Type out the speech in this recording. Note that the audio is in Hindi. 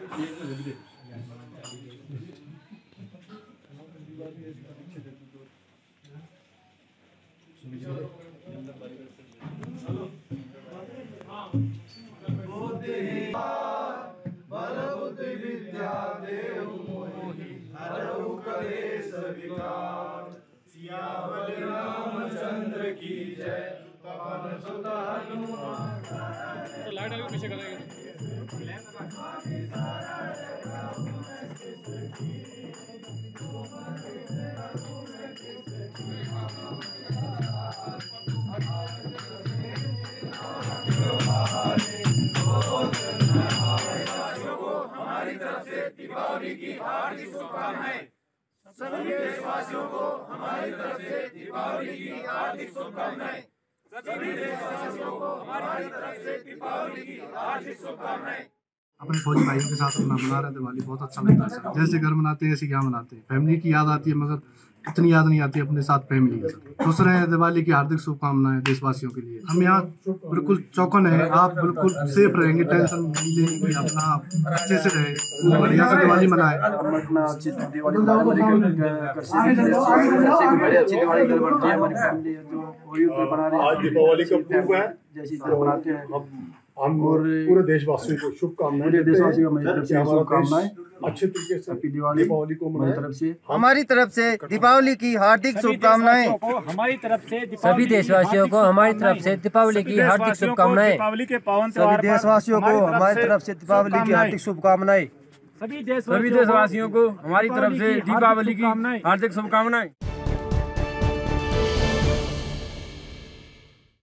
विद्या देव मोहि हरऊ कलेश विकार। सियावर रामचंद्र की जय। पवन सुत हनुमान। लाइट वाले पीछे करेंगे। हमारी तरफ से दीपावली की हार्दिक शुभकामनाएं। सभी देशवासियों को हमारी तरफ से दीपावली की हार्दिक शुभकामनाएं। सभी देशवासियों को हमारी तरफ से दीपावली की हार्दिक शुभकामनाएं। अपने फौजी भाइयों के साथ मना रहे दिवाली, बहुत अच्छा लगता है सर। जैसे घर मनाते हैं ऐसे यहाँ मनाते हैं। फैमिली की याद आती है मगर इतनी याद नहीं आती अपने साथ फैमिली के साथ। खुश रहे, दिवाली की हार्दिक शुभकामनाएं देशवासियों के लिए। हम यहाँ बिल्कुल चौकन है, आप बिल्कुल सेफ रहेंगे, टेंशन नहीं लेने की, अपना अच्छे से रहे, बढ़िया से दिवाली मनाए। अच्छी दिवाली जैसी बनाते हैं हम, और पूरे देशवासियों को शुभकामनाएं। पूरे देशवासियों को मेरी तरफ से शुभकामनाएं। अच्छे तरीके से दीपावली को मेरी तरफ से, हमारी तरफ से दीपावली की हार्दिक शुभकामनाएं। हमारी तरफ से सभी देशवासियों को हमारी तरफ से दीपावली की हार्दिक शुभकामनाएं। दीपावली के पावन सभी देशवासियों को हमारी तरफ से दीपावली की हार्दिक शुभकामनाएं। सभी देशवासियों को हमारी तरफ से दीपावली की हार्दिक शुभकामनाएं।